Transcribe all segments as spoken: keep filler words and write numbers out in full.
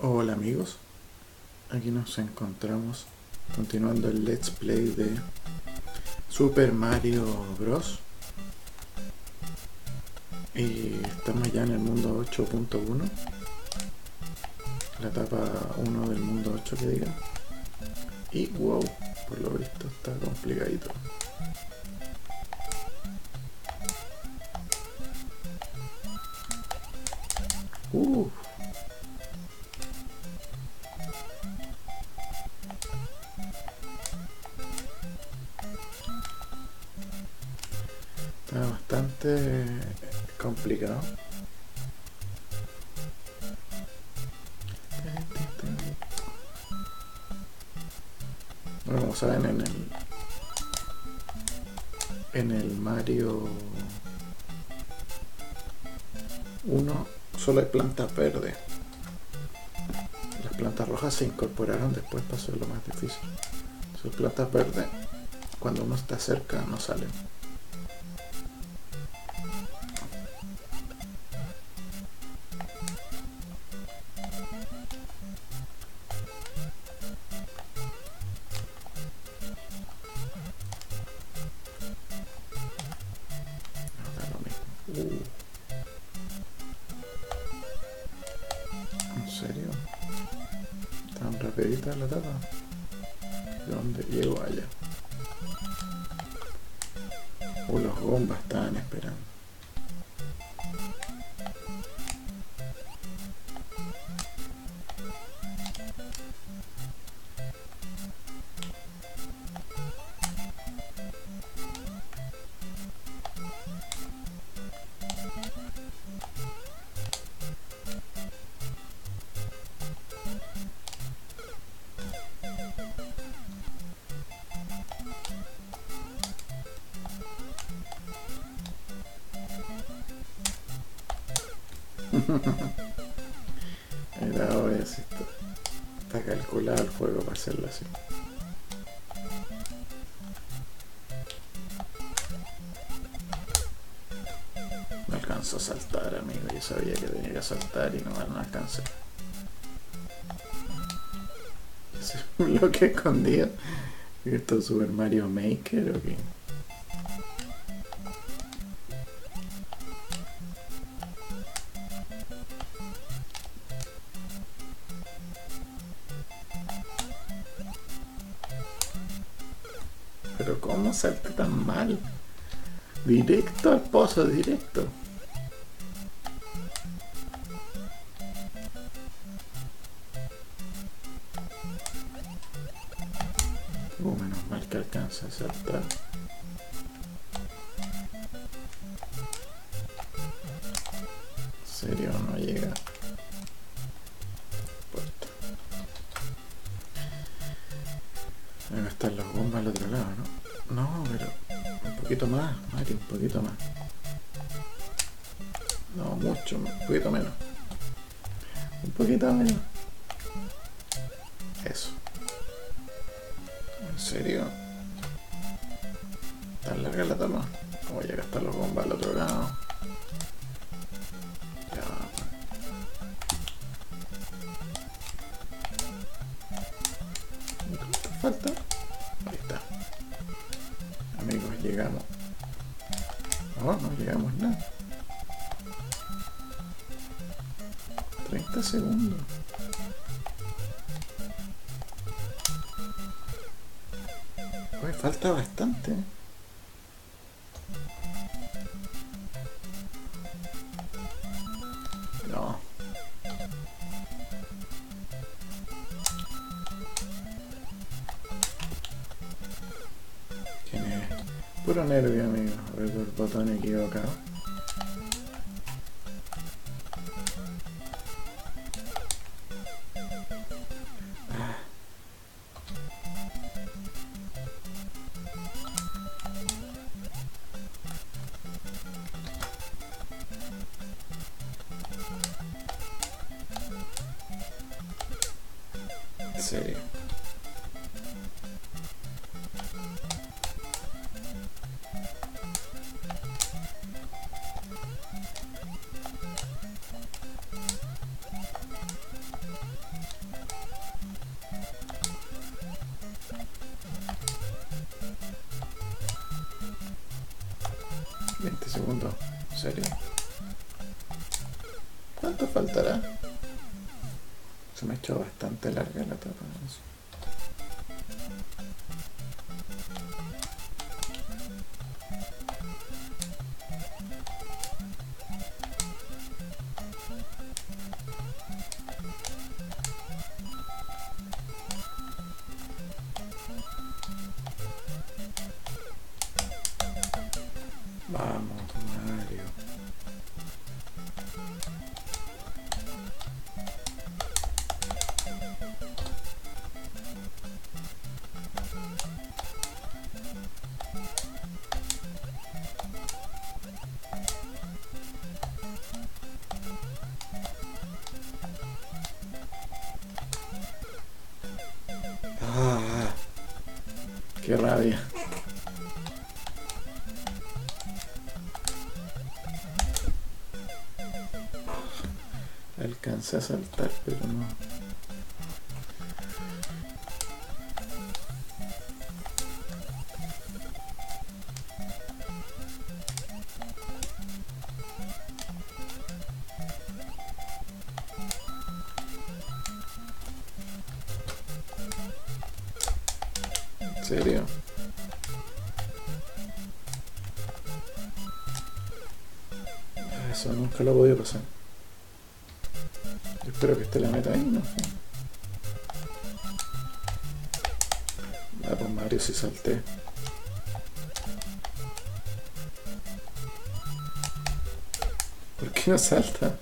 Hola amigos, aquí nos encontramos continuando el Let's Play de Super Mario Bros. Y estamos ya en el mundo ocho punto uno, la etapa uno del mundo ocho que diga. Y wow, por lo visto está complicadito. Uh. Está bastante complicado. Bueno, como saben, en el en el Mario uno solo hay plantas verdes. Las plantas rojas se incorporaron después para ser lo más difícil. Son plantas verdes, cuando uno está cerca no salen. Uh. ¿En serio? Tan rapidita la etapa. ¿De dónde llego allá? Uh, los bombas estaban esperando. Era obvio, así está, está calculado el juego para hacerlo así. No alcanzó a saltar, amigo. Yo sabía que tenía que saltar y no, no alcancé. Ese es un bloque escondido. ¿Esto es Super Mario Maker o qué? Pero ¿cómo salté tan mal? Directo al pozo, directo. Uh, menos mal que alcanza a saltar. En serio, no llega. Puerta. Deben estar las bombas al otro lado, ¿no? No, pero un poquito más, Mario, un poquito más. No, mucho, un poquito menos. Un poquito menos. Eso. ¿En serio? ¿Tan larga la toma? Como llega hasta los bombas al otro lado. Ya. ¿Cuánto falta? Ahí está. Amigos, llegamos. No, no llegamos nada. treinta segundos. Uy, falta bastante. No. ¿Quién es? Puro nervio, amigo. A ver, el botón equivocado. En serio. segundos. ¿En serio? ¿Cuánto faltará? Se me ha hecho bastante larga la etapa. Vamos, Mario. Ah, qué rabia. Alcancé a saltar, pero no. ¿En serio? Eso nunca lo he podido pasar. Yo espero que esté la meta ahí, no sé. Ah, pues Mario sí salté. ¿Por qué no salta?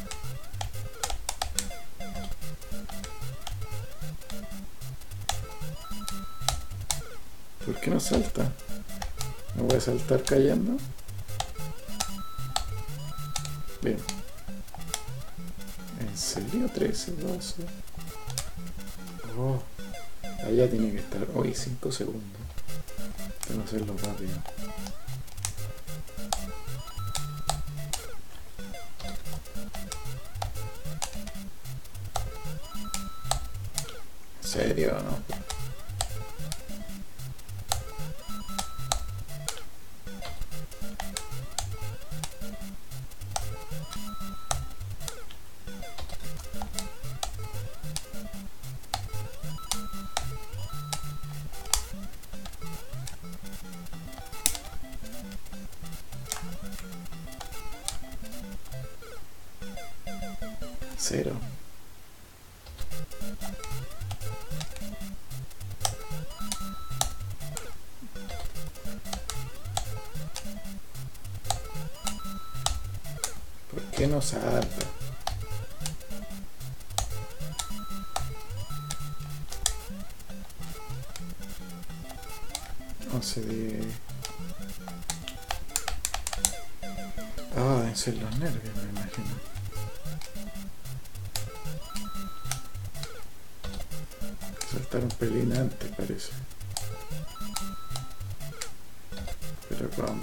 ¿Por qué no salta? ¿No voy a saltar cayendo? Bien. ¿En serio? trece, doce. Oh, allá tiene que estar. Hoy cinco segundos. Tengo que hacerlo rápido. ¿En serio? No. Cero. ¿Por qué no salta? once, diez. Ah, deben ser los nervios, me imagino. Saltar un pelín antes, parece. Pero vamos.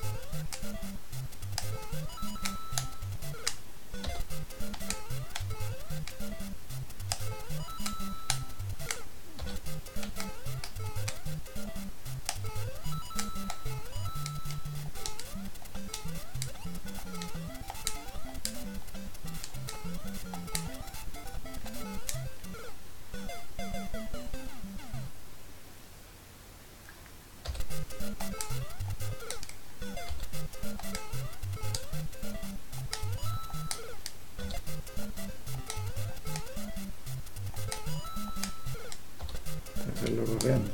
Hacerlo corriendo.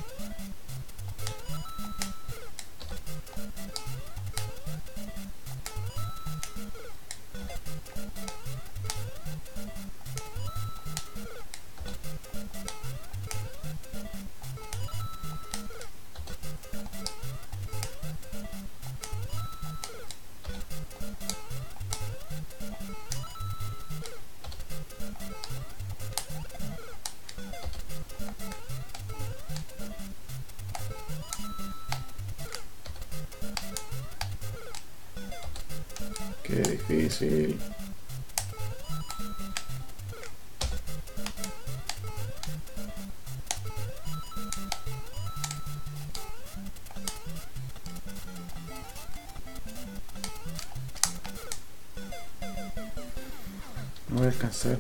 Qué difícil. No voy a alcanzar.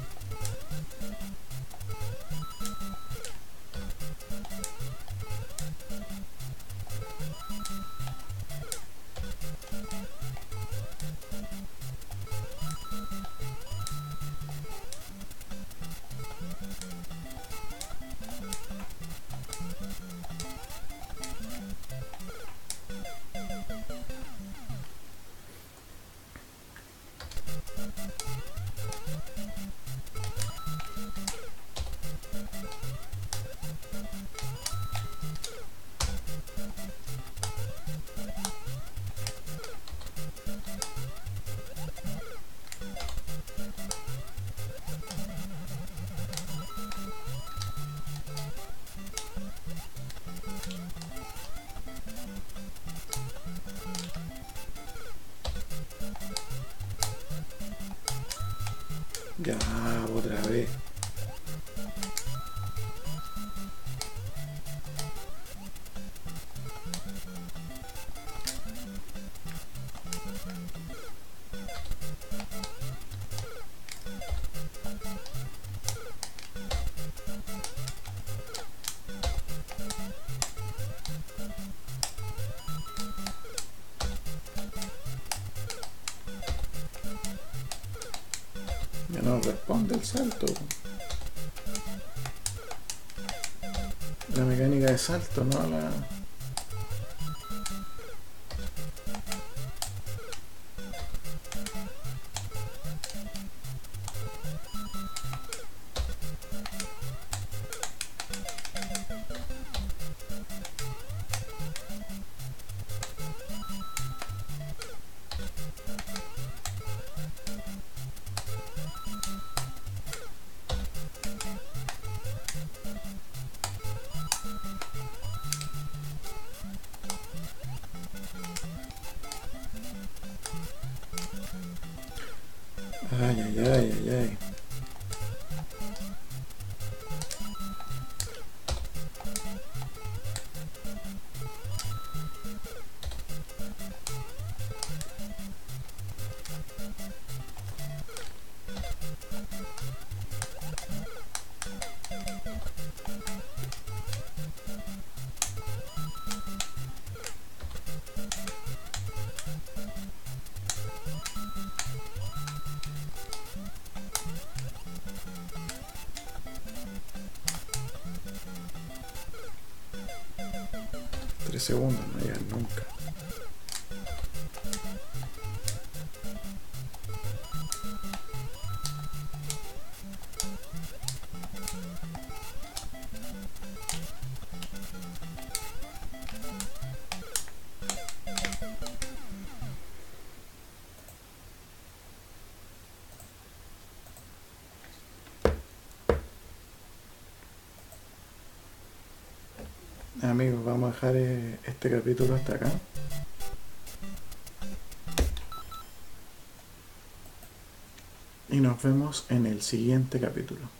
Ya, otra vez. Ya no responde el salto. La mecánica de salto, no la... Ay, ay, ay, ay, ay. Tres segundos, no llegan nunca. Amigos, vamos a dejar este capítulo hasta acá. Y nos vemos en el siguiente capítulo.